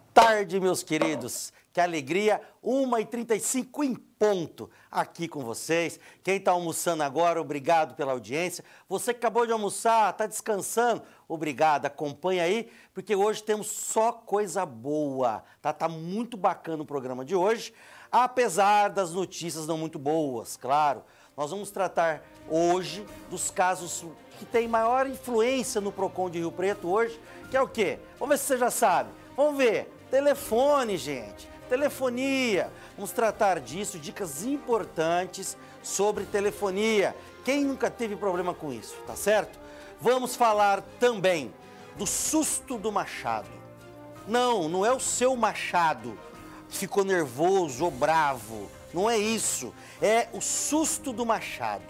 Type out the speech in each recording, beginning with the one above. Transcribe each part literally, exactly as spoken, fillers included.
tarde, meus queridos. Que alegria, uma e trinta e cinco em ponto aqui com vocês. Quem está almoçando agora, obrigado pela audiência. Você que acabou de almoçar, está descansando, obrigado. Acompanha aí, porque hoje temos só coisa boa. Tá, tá muito bacana o programa de hoje, apesar das notícias não muito boas, claro. Nós vamos tratar hoje dos casos que têm maior influência no Procon de Rio Preto hoje, que é o quê? Vamos ver se você já sabe. Vamos ver. Telefone, gente. Telefonia. Vamos tratar disso, dicas importantes sobre telefonia. Quem nunca teve problema com isso, tá certo? Vamos falar também do susto do machado. Não, não é o seu machado que ficou nervoso ou bravo. Não é isso. É o susto do machado.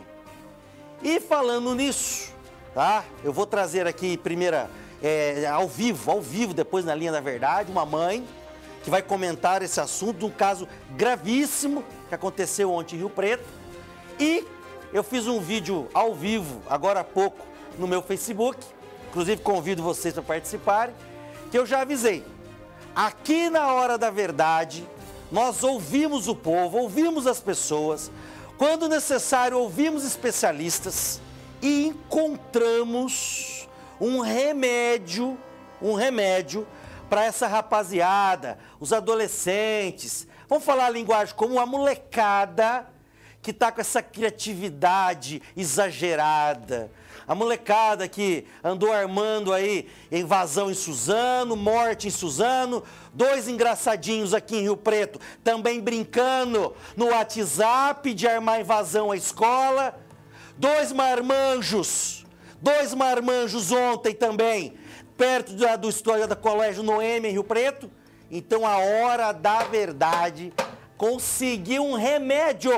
E falando nisso, tá? Eu vou trazer aqui primeira, é, ao vivo, ao vivo, depois na linha da verdade, uma mãe que vai comentar esse assunto de um caso gravíssimo que aconteceu ontem em Rio Preto. E eu fiz um vídeo ao vivo, agora há pouco, no meu Facebook, inclusive convido vocês para participarem, que eu já avisei. Aqui na Hora da Verdade, nós ouvimos o povo, ouvimos as pessoas, quando necessário ouvimos especialistas e encontramos um remédio, um remédio para essa rapaziada, os adolescentes, vamos falar a linguagem como a molecada que está com essa criatividade exagerada, a molecada que andou armando aí invasão em Suzano, morte em Suzano, dois engraçadinhos aqui em Rio Preto também brincando no WhatsApp de armar invasão à escola, dois marmanjos, dois marmanjos ontem também, perto da, do história da Colégio Noêmia, em Rio Preto. Então, a Hora da Verdade conseguiu um remédio.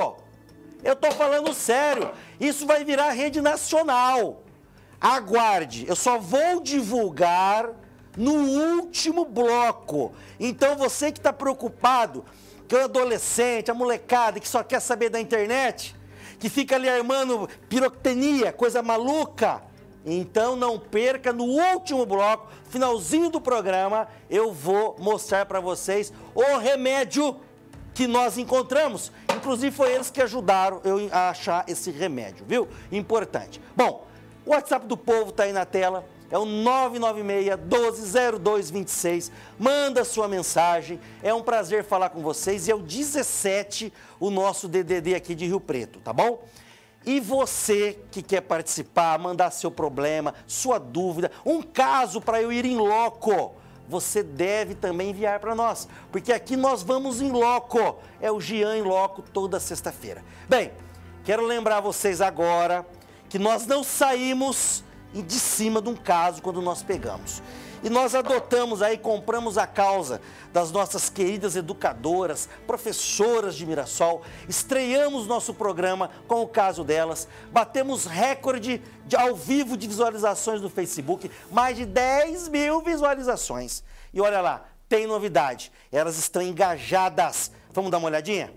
Eu tô falando sério. Isso vai virar rede nacional. Aguarde. Eu só vou divulgar no último bloco. Então, você que está preocupado, que é o adolescente, a molecada, que só quer saber da internet, que fica ali armando pirotecnia, coisa maluca, então não perca, no último bloco, finalzinho do programa, eu vou mostrar para vocês o remédio que nós encontramos. Inclusive foi eles que ajudaram eu a achar esse remédio, viu? Importante. Bom, o WhatsApp do povo está aí na tela, é o nove nove seis, um dois, zero dois dois seis. Manda sua mensagem, é um prazer falar com vocês. E é o dezessete o nosso D D D aqui de Rio Preto, tá bom? E você que quer participar, mandar seu problema, sua dúvida, um caso para eu ir em loco, você deve também enviar para nós, porque aqui nós vamos em loco, é o Gian em Loco toda sexta-feira. Bem, quero lembrar vocês agora que nós não saímos de cima de um caso quando nós pegamos. E nós adotamos aí, compramos a causa das nossas queridas educadoras, professoras de Mirassol, estreamos nosso programa com o caso delas, batemos recorde de, ao vivo de visualizações no Facebook, mais de dez mil visualizações. E olha lá, tem novidade, elas estão engajadas. Vamos dar uma olhadinha?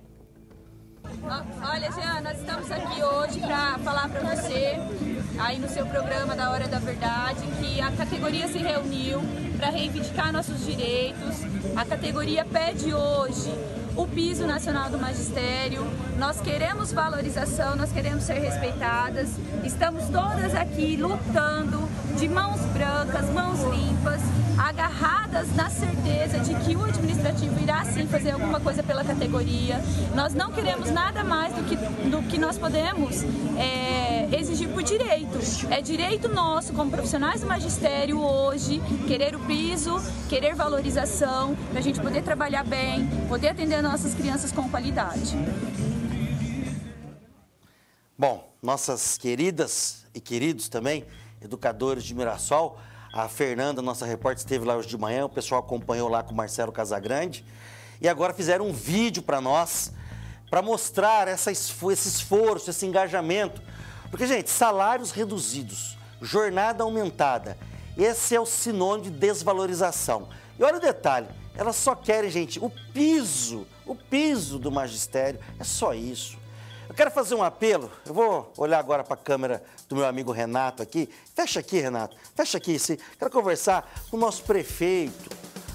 Olha, Jean, nós estamos aqui hoje para falar para você, aí no seu programa da Hora da Verdade, que a categoria se reuniu para reivindicar nossos direitos. A categoria pede hoje o piso nacional do magistério. Nós queremos valorização, nós queremos ser respeitadas. Estamos todas aqui lutando de mãos brancas, mãos limpas, agarradas na certeza de que o administrativo irá sim fazer alguma coisa pela categoria. Nós não queremos nada mais do que, do que nós podemos é, exigir por direito. É direito nosso, como profissionais do magistério hoje, querer o piso, querer valorização, para a gente poder trabalhar bem, poder atender nossas crianças com qualidade. Bom, nossas queridas e queridos também, educadores de Mirassol, a Fernanda, nossa repórter, esteve lá hoje de manhã, o pessoal acompanhou lá com o Marcelo Casagrande, e agora fizeram um vídeo para nós, para mostrar essa, esse esforço, esse engajamento. Porque, gente, salários reduzidos, jornada aumentada, esse é o sinônimo de desvalorização. E olha o detalhe, elas só querem, gente, o piso, o piso do magistério, é só isso. Eu quero fazer um apelo, eu vou olhar agora para a câmera do meu amigo Renato aqui. Fecha aqui, Renato, fecha aqui. Quero conversar com o nosso prefeito,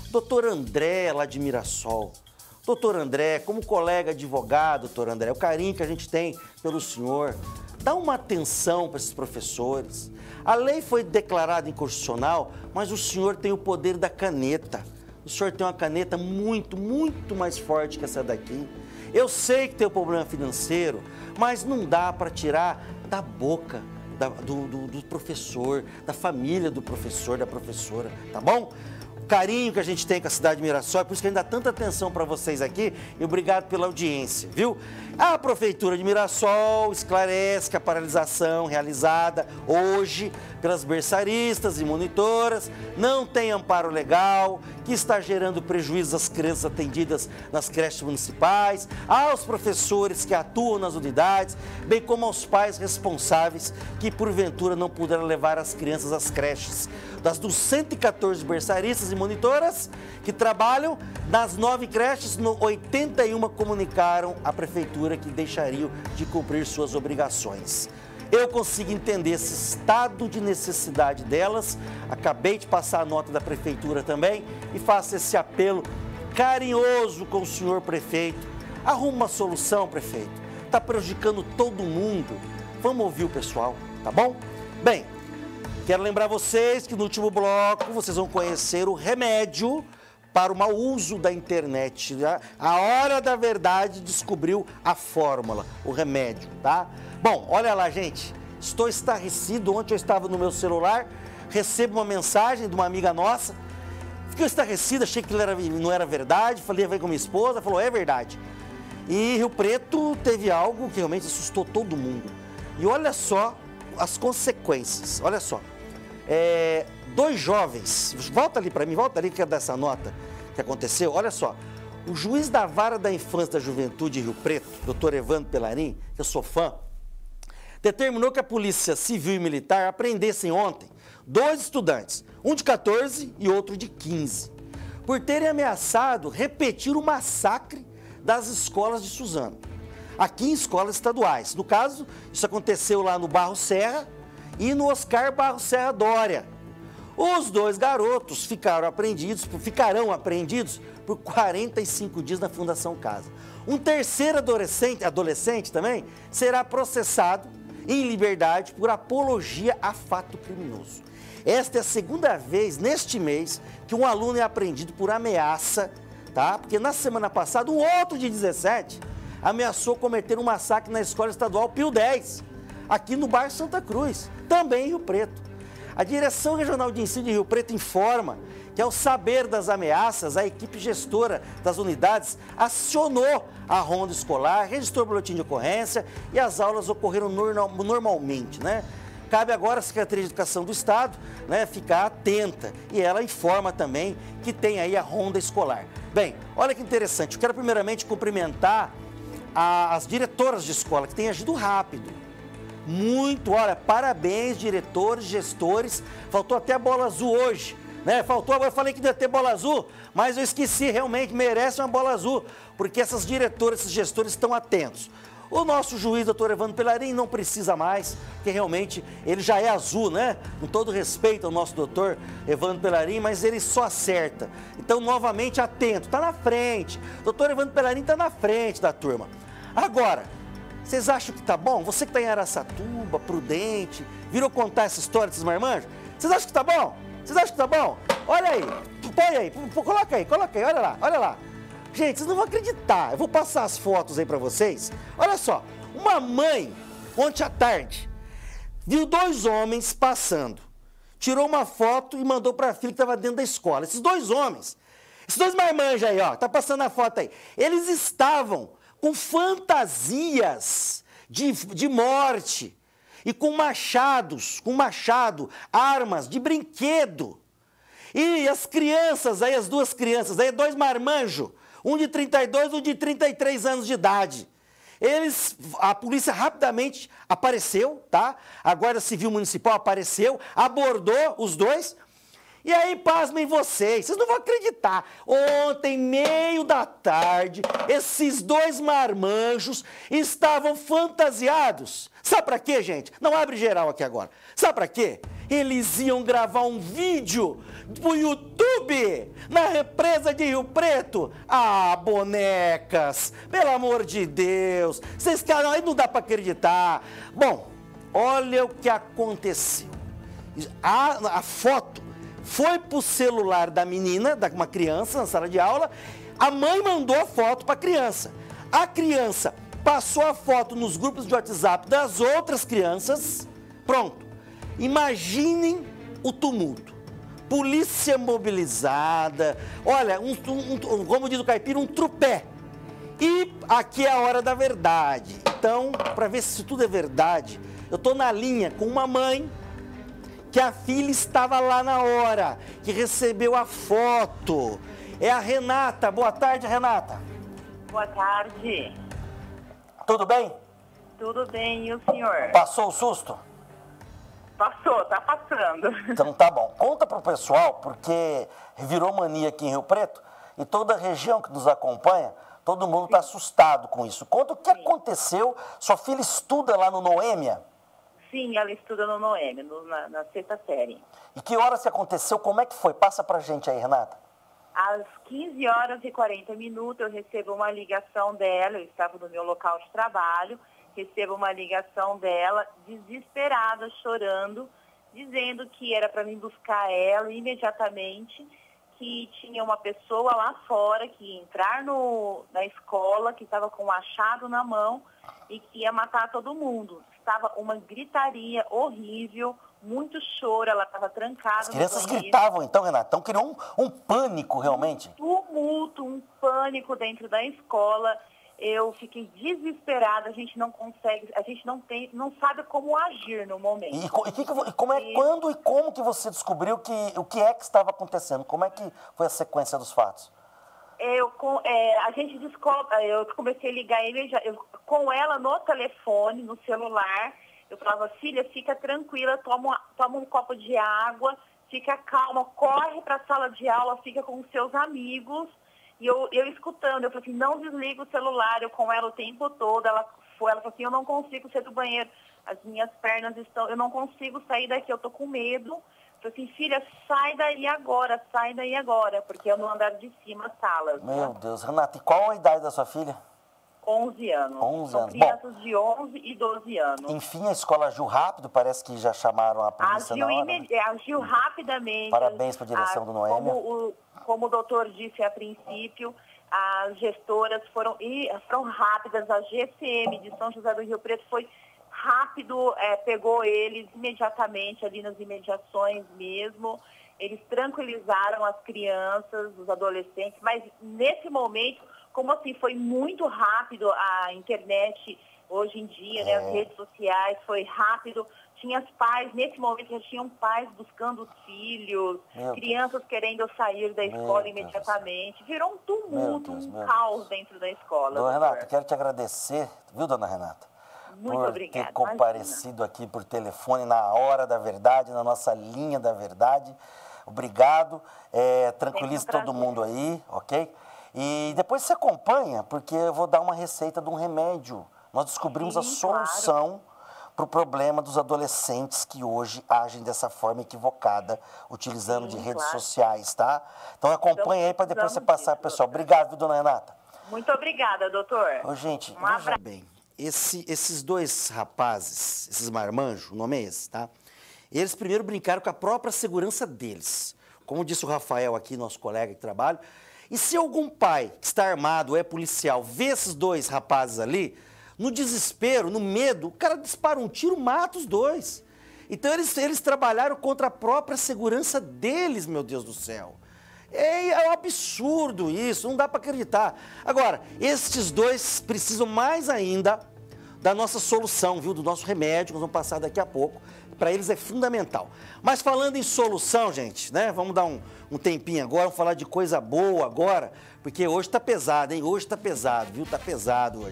doutor André, lá de Mirassol. Doutor André, como colega advogado, doutor André, o carinho que a gente tem pelo senhor, dá uma atenção para esses professores. A lei foi declarada inconstitucional, mas o senhor tem o poder da caneta. O senhor tem uma caneta muito, muito mais forte que essa daqui. Eu sei que tem um problema financeiro, mas não dá para tirar da boca da, do, do, do professor, da família do professor, da professora, tá bom? Carinho que a gente tem com a cidade de Mirassol, é por isso que a gente dá tanta atenção para vocês aqui e obrigado pela audiência, viu? A Prefeitura de Mirassol esclarece que a paralisação realizada hoje pelas berçaristas e monitoras não tem amparo legal, que está gerando prejuízo às crianças atendidas nas creches municipais, aos professores que atuam nas unidades, bem como aos pais responsáveis que porventura não puderam levar as crianças às creches. Das dos cento e quatorze berçaristas e monitoras que trabalham nas nove creches, oitenta e uma comunicaram à Prefeitura que deixariam de cumprir suas obrigações. Eu consigo entender esse estado de necessidade delas, acabei de passar a nota da Prefeitura também e faço esse apelo carinhoso com o senhor prefeito. Arruma uma solução, prefeito. Está prejudicando todo mundo. Vamos ouvir o pessoal, tá bom? Bem, quero lembrar vocês que no último bloco vocês vão conhecer o remédio para o mau uso da internet. A Hora da Verdade descobriu a fórmula, o remédio, tá? Bom, olha lá, gente. Estou estarrecido. Ontem eu estava no meu celular, recebo uma mensagem de uma amiga nossa. Fiquei estarrecido, achei que não era verdade. Falei, vai com minha esposa, falou, é verdade. E Rio Preto teve algo que realmente assustou todo mundo. E olha só as consequências, olha só. É, dois jovens, volta ali para mim, volta ali que é dessa nota que aconteceu, olha só. O juiz da Vara da Infância e da Juventude de Rio Preto, doutor Evandro Pelarim, que eu sou fã, determinou que a Polícia Civil e Militar apreendessem ontem dois estudantes, um de quatorze e outro de quinze, por terem ameaçado repetir o massacre das escolas de Suzano, aqui em escolas estaduais. No caso, isso aconteceu lá no Barro Serra e no Oscar Barro Serra Dória. Os dois garotos ficaram apreendidos, ficarão apreendidos por quarenta e cinco dias na Fundação Casa. Um terceiro adolescente, adolescente também será processado em liberdade por apologia a fato criminoso. Esta é a segunda vez neste mês que um aluno é apreendido por ameaça, tá? Porque na semana passada, um outro de dezessete ameaçou cometer um massacre na Escola Estadual Pio dez, aqui no bairro Santa Cruz, também em Rio Preto. A Direção Regional de Ensino de Rio Preto informa que, ao saber das ameaças, a equipe gestora das unidades acionou a ronda escolar, registrou o boletim de ocorrência e as aulas ocorreram normalmente, né? Cabe agora à Secretaria de Educação do Estado, né, ficar atenta, e ela informa também que tem aí a ronda escolar. Bem, olha que interessante, eu quero primeiramente cumprimentar a, as diretoras de escola que têm agido rápido. Muito, olha, parabéns, diretores, gestores. Faltou até a bola azul hoje, né? Faltou, eu falei que ia ter bola azul, mas eu esqueci, realmente merece uma bola azul, porque essas diretoras, esses gestores estão atentos. O nosso juiz, doutor Evandro Pelarim, não precisa mais, porque realmente ele já é azul, né? Com todo respeito ao nosso doutor Evandro Pelarim, mas ele só acerta. Então, novamente, atento, está na frente. Doutor Evandro Pelarim está na frente da turma. Agora, vocês acham que tá bom? Você que está em Araçatuba, Prudente, virou contar essa história desses marmanjos? Vocês acham que tá bom? Vocês acham que tá bom? Olha aí, põe aí, coloca aí, coloca aí, olha lá, olha lá. Gente, vocês não vão acreditar, eu vou passar as fotos aí para vocês. Olha só, uma mãe, ontem à tarde, viu dois homens passando, tirou uma foto e mandou para a filha que estava dentro da escola. Esses dois homens, esses dois marmanjos aí, ó, tá passando a foto aí, eles estavam com fantasias de, de morte e com machados, com machado, armas de brinquedo. E as crianças aí, as duas crianças aí, dois marmanjos, um de trinta e dois, um de trinta e três anos de idade. Eles, a polícia rapidamente apareceu, tá? A Guarda Civil Municipal apareceu, abordou os dois E aí, pasmem vocês, vocês não vão acreditar. Ontem, meio da tarde, esses dois marmanjos estavam fantasiados. Sabe pra quê, gente? Não abre geral aqui agora. Sabe pra quê? Eles iam gravar um vídeo pro YouTube na represa de Rio Preto. Ah, bonecas, pelo amor de Deus. Vocês querem, aí não dá pra acreditar. Bom, olha o que aconteceu. A, a foto foi pro celular da menina, de uma criança na sala de aula. A mãe mandou a foto pra criança. A criança passou a foto nos grupos de WhatsApp das outras crianças. Pronto. Imaginem o tumulto. Polícia mobilizada. Olha, um, um, como diz o caipira, um trupé. E aqui é a hora da verdade. Então, para ver se isso tudo é verdade, eu tô na linha com uma mãe que a filha estava lá na hora, que recebeu a foto. É a Renata. Boa tarde, Renata. Boa tarde. Tudo bem? Tudo bem, e o senhor? Passou o susto? Passou, tá passando. Então tá bom. Conta pro pessoal, porque virou mania aqui em Rio Preto, e toda a região que nos acompanha, todo mundo está assustado com isso. Conta o que Sim. aconteceu. Sua filha estuda lá no Noêmia? Sim, ela estuda no Noêmia, no, na, na sexta série. E que horas aconteceu? Como é que foi? Passa pra gente aí, Renata. Às quinze horas e quarenta minutos eu recebo uma ligação dela, eu estava no meu local de trabalho, recebo uma ligação dela, desesperada, chorando, dizendo que era para mim buscar ela imediatamente, que tinha uma pessoa lá fora que ia entrar no, na escola, que estava com um machado na mão e que ia matar todo mundo. Estava uma gritaria horrível, muito choro, ela estava trancada. As crianças gritavam então, Renata? Então criou um, um pânico realmente? Um tumulto, um pânico dentro da escola. Eu fiquei desesperada, a gente não consegue, a gente não tem, não sabe como agir no momento. E, e, que que, e como é, quando e como que você descobriu que o que é que estava acontecendo? Como é que foi a sequência dos fatos? Eu, com, é, a gente descobre, eu comecei a ligar ele, eu, com ela no telefone, no celular. Eu falava, filha, fica tranquila, toma, toma um copo de água, fica calma, corre para a sala de aula, fica com os seus amigos. E eu, eu escutando, eu falei assim, não desliga o celular, eu com ela o tempo todo. Ela, foi, ela falou assim, eu não consigo sair do banheiro, as minhas pernas estão, eu não consigo sair daqui, eu tô com medo. Eu falei assim, filha, sai daí agora, sai daí agora, porque eu no andar de cima, as salas. Meu né? Deus, Renata, e qual a idade da sua filha? onze anos. onze São anos. crianças Bom, de onze e doze anos. Enfim, a escola agiu rápido, parece que já chamaram a polícia Agiu, na hora. imed... agiu rapidamente. Parabéns para a direção a, do Noêmia. Como o, como o doutor disse a princípio, as gestoras foram, e, foram rápidas, a G C M de São José do Rio Preto foi rápido, é, pegou eles imediatamente ali nas imediações mesmo. Eles tranquilizaram as crianças, os adolescentes, mas nesse momento, como assim, foi muito rápido a internet hoje em dia, né, as redes sociais, foi rápido. Tinha os pais, nesse momento já tinham pais buscando os filhos, Meu crianças Deus. querendo sair da Meu escola Deus imediatamente. Virou um tumulto, Deus, um caos Deus. dentro da escola. Dona doutor. Renata, quero te agradecer, viu, dona Renata? Muito por obrigada. ter comparecido aqui por telefone na hora da verdade, na nossa linha da verdade. Obrigado. É, tranquilize um todo mundo aí, ok? E depois você acompanha, porque eu vou dar uma receita de um remédio. Nós descobrimos Sim, a solução para o problema dos adolescentes que hoje agem dessa forma equivocada, utilizando Sim, de redes claro. sociais, tá? Então acompanha aí para depois você passar para o pessoal. Obrigado, viu, dona Renata? Muito obrigada, doutor. Ô, gente, Um veja abraço. bem, esse, esses dois rapazes, esses marmanjos, o nome é esse, tá? Eles primeiro brincaram com a própria segurança deles. Como disse o Rafael aqui, nosso colega de trabalho. E se algum pai que está armado ou é policial vê esses dois rapazes ali, no desespero, no medo, o cara dispara um tiro, mata os dois. Então eles, eles trabalharam contra a própria segurança deles, meu Deus do céu. É, é um absurdo isso, não dá para acreditar. Agora, estes dois precisam mais ainda da nossa solução, viu? Do nosso remédio, que nós vamos passar daqui a pouco. Para eles é fundamental. Mas falando em solução, gente, né? Vamos dar um, um tempinho agora, vamos falar de coisa boa agora, porque hoje tá pesado, hein? Hoje tá pesado, viu? Tá pesado hoje.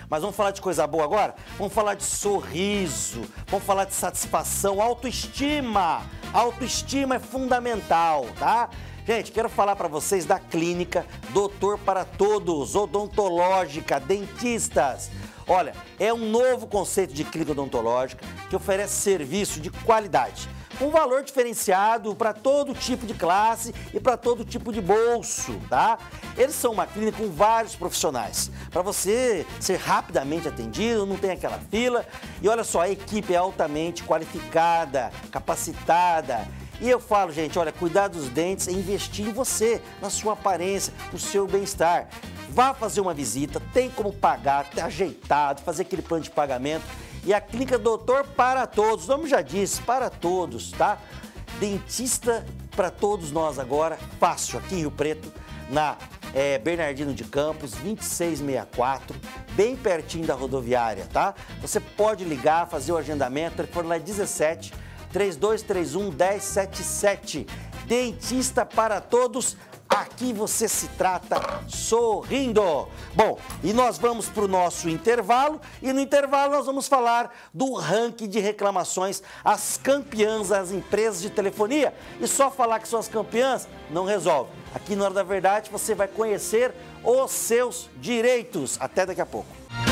Mas vamos falar de coisa boa agora? Vamos falar de sorriso, vamos falar de satisfação, autoestima. Autoestima é fundamental, tá? Gente, quero falar para vocês da clínica Doutor para Todos, odontológica, dentistas. Olha, é um novo conceito de clínica odontológica que oferece serviço de qualidade, com valor diferenciado para todo tipo de classe e para todo tipo de bolso, tá? Eles são uma clínica com vários profissionais, para você ser rapidamente atendido, não tem aquela fila. E olha só, a equipe é altamente qualificada, capacitada. E eu falo, gente, olha, cuidar dos dentes é investir em você, na sua aparência, no seu bem-estar. Vá fazer uma visita, tem como pagar, tá ajeitado, fazer aquele plano de pagamento. E a clínica Doutor para Todos, o nome já disse, para todos, tá? Dentista para todos nós agora, fácil, aqui em Rio Preto, na é, Bernardino de Campos, vinte e seis sessenta e quatro, bem pertinho da rodoviária, tá? Você pode ligar, fazer o agendamento, o telefone lá é dezessete, três dois três um, um zero sete sete. Dentista para todos, aqui você se trata sorrindo. Bom, e nós vamos para o nosso intervalo, e no intervalo nós vamos falar do ranking de reclamações, as campeãs das empresas de telefonia. E só falar que são as campeãs não resolve. Aqui na Hora da Verdade você vai conhecer os seus direitos. Até daqui a pouco.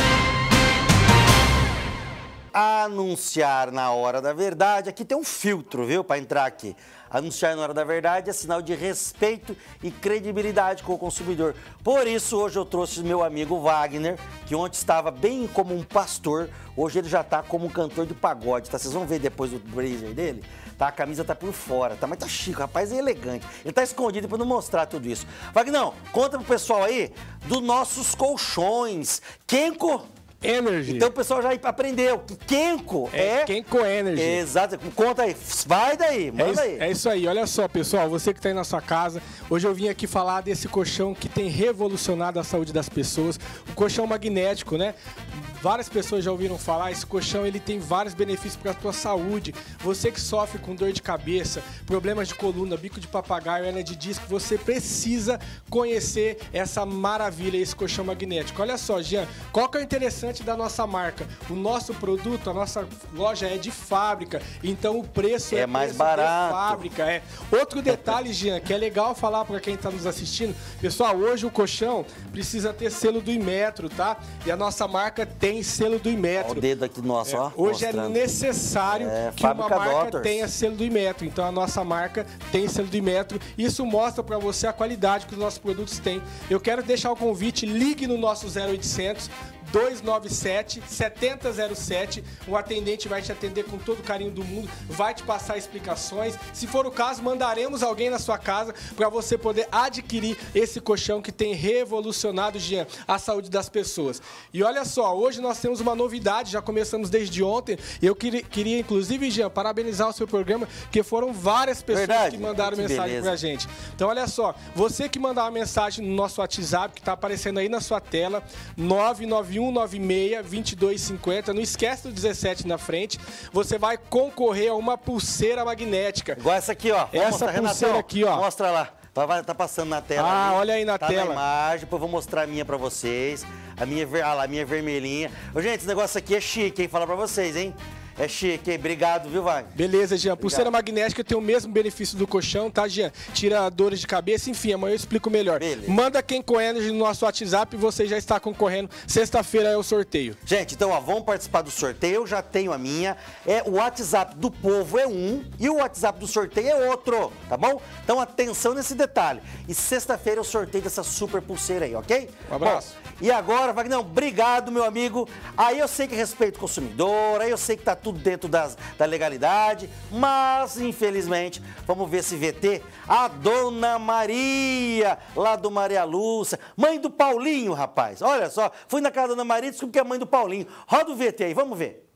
Anunciar na Hora da Verdade, aqui tem um filtro, viu, para entrar aqui. Anunciar na Hora da Verdade é sinal de respeito e credibilidade com o consumidor. Por isso, hoje eu trouxe meu amigo Wagner, que ontem estava bem como um pastor, hoje ele já está como um cantor de pagode, tá? Vocês vão ver depois do blazer dele, tá? A camisa tá por fora, tá? Mas tá chique, o rapaz é elegante. Ele tá escondido para não mostrar tudo isso. Wagner, conta pro pessoal aí dos nossos colchões. Kenko Energy. Então o pessoal já aprendeu que Kenko é... É Kenko Energy. Exato. Conta aí. Vai daí, manda é isso, aí. É isso aí. Olha só, pessoal. Você que está aí na sua casa, hoje eu vim aqui falar desse colchão que tem revolucionado a saúde das pessoas. O colchão magnético, né? Várias pessoas já ouviram falar, esse colchão ele tem vários benefícios para a tua saúde. Você que sofre com dor de cabeça, problemas de coluna, bico de papagaio, hernia de disco, você precisa conhecer essa maravilha, esse colchão magnético. Olha só, Jean, qual que é o interessante da nossa marca? O nosso produto, a nossa loja é de fábrica, então o preço é, é mais preço barato. De fábrica. É. Outro detalhe, Jean, que é legal falar para quem está nos assistindo, pessoal, hoje o colchão precisa ter selo do Inmetro, tá? E a nossa marca tem selo do Inmetro. Olha o dedo aqui nosso, é, ó. Hoje mostrando. É necessário é, que uma marca Doctors. tenha selo do Inmetro. Então a nossa marca tem selo do Inmetro. Isso mostra para você a qualidade que os nossos produtos têm. Eu quero deixar o convite, ligue no nosso zero oitocentos, dois nove sete, sete zero zero sete. O atendente vai te atender com todo o carinho do mundo, vai te passar explicações. Se for o caso, mandaremos alguém na sua casa para você poder adquirir esse colchão que tem revolucionado, Jean, a saúde das pessoas. E olha só, hoje nós temos uma novidade, já começamos desde ontem. E eu queria, queria inclusive, Jean, parabenizar o seu programa, porque foram várias pessoas Verdade. que mandaram que mensagem para a gente. Então, olha só, você que mandar uma mensagem no nosso WhatsApp, que está aparecendo aí na sua tela, nove nove um nove seis, dois dois cinco zero. Não esquece do dezessete na frente. Você vai concorrer a uma pulseira magnética. Igual essa aqui, ó. Essa mostrar, pulseira Renatão, aqui, ó. Mostra lá. Tá, tá passando na tela. Ah, ali. olha aí na tá tela. Na imagem, depois eu vou mostrar a minha pra vocês. A minha, ah lá, a minha vermelhinha. Ô, gente, esse negócio aqui é chique, hein? Falar pra vocês, hein? É chique, hein? Obrigado, viu, Wagner? Beleza, Jean. Pulseira magnética tem o mesmo benefício do colchão, tá, Jean? Tira dores de cabeça, enfim, amanhã eu explico melhor. Beleza. Manda Kenko Energy no nosso WhatsApp e você já está concorrendo. Sexta-feira é o sorteio. Gente, então, ó, vamos participar do sorteio. Eu já tenho a minha. É, o WhatsApp do povo é um e o WhatsApp do sorteio é outro, tá bom? Então, atenção nesse detalhe. E sexta-feira é o sorteio dessa super pulseira aí, ok? Um abraço. Bom, e agora, Wagner, obrigado, meu amigo. Aí eu sei que respeito o consumidor, aí eu sei que tá tudo dentro das, da legalidade, mas, infelizmente, vamos ver esse V T. A Dona Maria, lá do Maria Lúcia, mãe do Paulinho, rapaz. Olha só, fui na casa da Dona Maria e descobri que é mãe do Paulinho. Roda o V T aí, vamos ver.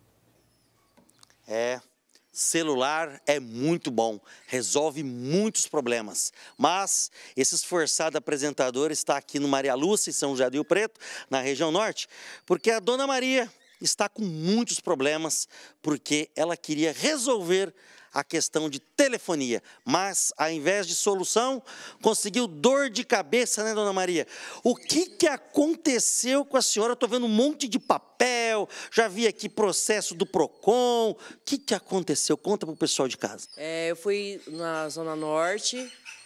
É... Celular é muito bom, resolve muitos problemas, mas esse esforçado apresentador está aqui no Maria Lúcia, em São José do Rio Preto, na região norte, porque a Dona Maria está com muitos problemas, porque ela queria resolver a questão de telefonia, mas, ao invés de solução, conseguiu dor de cabeça, né, dona Maria? O que, que aconteceu com a senhora? Estou vendo um monte de papel, já vi aqui processo do PROCON. O que, que aconteceu? Conta para o pessoal de casa. É, eu fui na Zona Norte,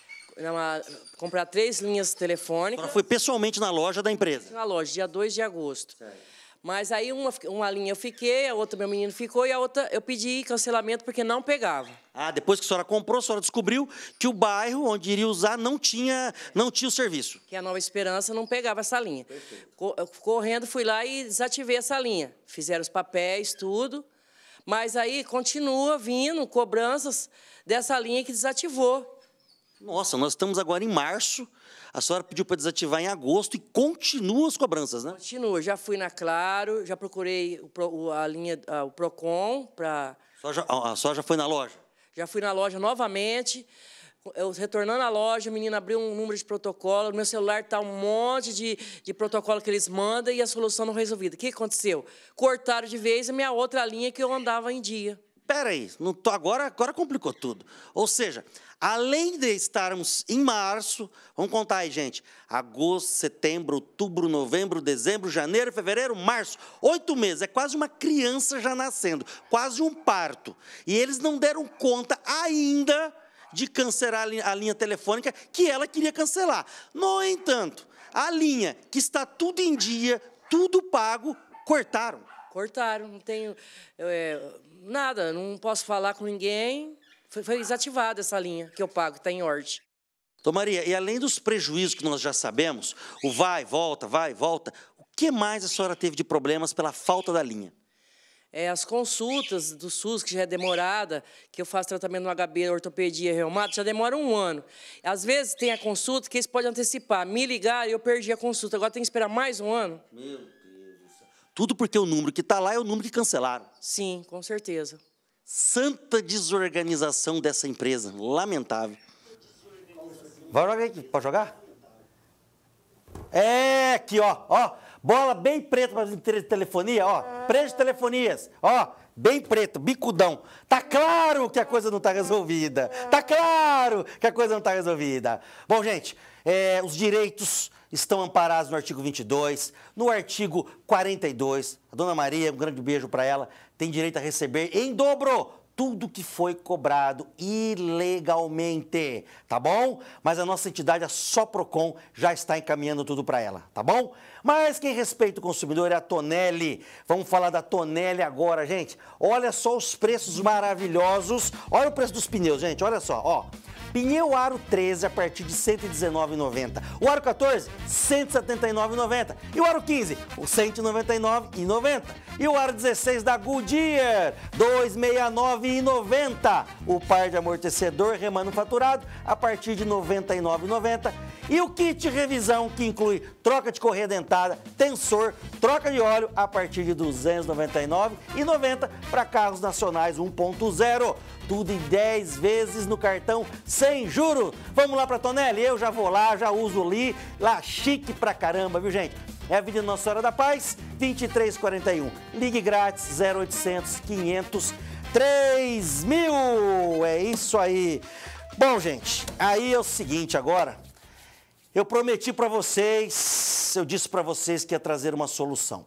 numa, comprar três linhas telefônicas. Ela foi pessoalmente na loja da empresa? Na loja, dia dois de agosto. Certo. Mas aí uma, uma linha eu fiquei, a outra meu menino ficou e a outra eu pedi cancelamento porque não pegava. Ah, depois que a senhora comprou, a senhora descobriu que o bairro onde iria usar não tinha, não tinha o serviço. Que a Nova Esperança não pegava essa linha. Co correndo, fui lá e desativei essa linha. Fizeram os papéis, tudo. Mas aí continua vindo cobranças dessa linha que desativou. Nossa, nós estamos agora em março. A senhora pediu para desativar em agosto e continua as cobranças, né? Continua. Já fui na Claro, já procurei o, a linha, a, o PROCON para... A senhora já foi na loja? Já fui na loja novamente. Eu retornando à loja, o menino abriu um número de protocolo. No meu celular está um monte de, de protocolo que eles mandam e a solução não resolvida. O que aconteceu? Cortaram de vez a minha outra linha que eu andava em dia. Peraí, não tô, agora, agora complicou tudo. Ou seja, além de estarmos em março, vamos contar aí, gente, agosto, setembro, outubro, novembro, dezembro, janeiro, fevereiro, março, oito meses, é quase uma criança já nascendo, quase um parto. E eles não deram conta ainda de cancelar a linha, a linha telefônica que ela queria cancelar. No entanto, a linha que está tudo em dia, tudo pago, cortaram. Cortaram, não tenho é, nada, não posso falar com ninguém. Foi, foi desativada essa linha que eu pago, está em ordem. Dona Maria, e além dos prejuízos que nós já sabemos, o vai, volta, vai, volta, o que mais a senhora teve de problemas pela falta da linha? É, as consultas do SUS, que já é demorada, que eu faço tratamento no H B, ortopedia, reumato, já demora um ano. Às vezes tem a consulta que eles podem antecipar. Me ligaram e eu perdi a consulta. Agora tem que esperar mais um ano? Meu Deus. Tudo porque o número que está lá é o número que cancelaram. Sim, com certeza. Santa desorganização dessa empresa. Lamentável. Vai jogar aqui. Pode jogar? É, aqui, ó. ó bola bem preta para de telefonia, ó. Preço de telefonias, ó. Bem preto, bicudão. Tá claro que a coisa não está resolvida. Tá claro que a coisa não está resolvida. Bom, gente, é, os direitos estão amparados no artigo vinte e dois, no artigo quarenta e dois. A dona Maria, um grande beijo para ela, tem direito a receber em dobro tudo que foi cobrado ilegalmente, tá bom? Mas a nossa entidade, a Soprocon, já está encaminhando tudo para ela, tá bom? Mas quem respeita o consumidor é a Tonelli. Vamos falar da Tonelli agora, gente. Olha só os preços maravilhosos. Olha o preço dos pneus, gente, olha só, ó. Pneu Aro treze a partir de cento e dezenove reais e noventa centavos. O Aro quatorze, cento e setenta e nove reais e noventa centavos. E o Aro quinze, cento e noventa e nove reais e noventa centavos. E o Aro dezesseis da Goodyear, duzentos e sessenta e nove reais e noventa centavos. O par de amortecedor remanufaturado a partir de noventa e nove reais e noventa centavos. E o kit revisão, que inclui troca de correia dentada, tensor, troca de óleo a partir de duzentos e noventa e nove reais e noventa centavos para carros nacionais um ponto zero. Tudo em dez vezes no cartão sem juros. Vamos lá para Tonelli, eu já vou lá, já uso ali, lá chique pra caramba, viu, gente? É a Avenida Nossa Senhora da Paz, vinte e três quarenta e um. Ligue grátis, zero oitocentos, quinhentos, três mil. É isso aí. Bom, gente, aí é o seguinte agora. Eu prometi para vocês, eu disse para vocês que ia trazer uma solução.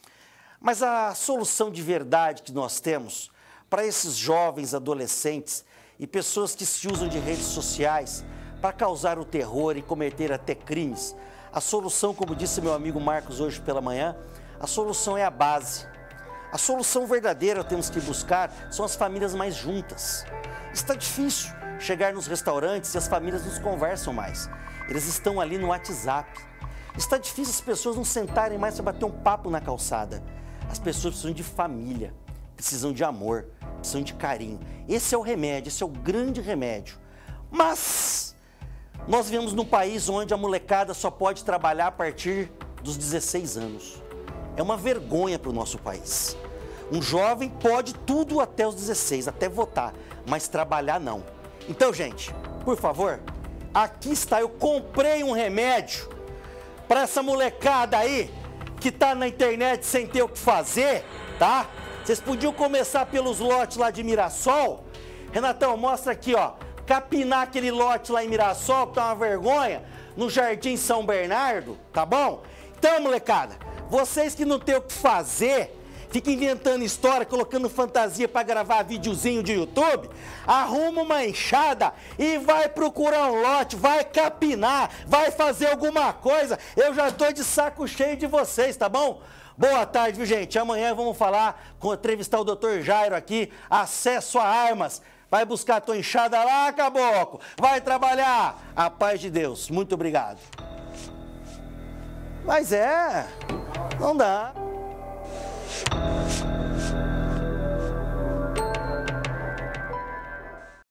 Mas a solução de verdade que nós temos para esses jovens, adolescentes e pessoas que se usam de redes sociais para causar o terror e cometer até crimes, a solução, como disse meu amigo Marcos hoje pela manhã, a solução é a base. A solução verdadeira que temos que buscar são as famílias mais juntas. Está difícil chegar nos restaurantes e as famílias não conversam mais. Eles estão ali no WhatsApp. Está difícil as pessoas não sentarem mais para bater um papo na calçada. As pessoas precisam de família, precisam de amor, precisam de carinho. Esse é o remédio, esse é o grande remédio. Mas nós vivemos num país onde a molecada só pode trabalhar a partir dos dezesseis anos. É uma vergonha para o nosso país. Um jovem pode tudo até os dezesseis, até votar, mas trabalhar não. Então, gente, por favor, aqui está, eu comprei um remédio para essa molecada aí que tá na internet sem ter o que fazer, tá? Vocês podiam começar pelos lotes lá de Mirassol, Renatão, mostra aqui, ó. Capinar aquele lote lá em Mirassol, que tá uma vergonha, no Jardim São Bernardo, tá bom? Então, molecada, vocês que não tem o que fazer, fica inventando história, colocando fantasia para gravar videozinho de YouTube, arruma uma enxada e vai procurar um lote, vai capinar, vai fazer alguma coisa. Eu já tô de saco cheio de vocês, tá bom? Boa tarde, viu, gente? Amanhã vamos falar, com entrevistar o doutor Jairo aqui, acesso a armas. Vai buscar a tua enxada lá, caboclo. Vai trabalhar. A paz de Deus. Muito obrigado. Mas é, não dá.